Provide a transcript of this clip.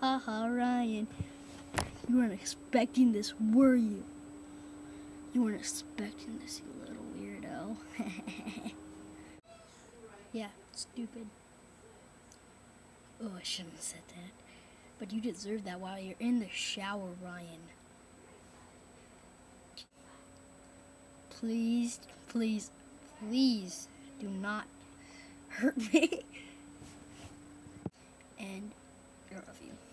ha, Ryan. You weren't expecting this, were you? You weren't expecting this, you little weirdo. Yeah, stupid. Oh, I shouldn't have said that. But you deserve that while you're in the shower, Ryan. Please, please, please do not hurt me. And I love you.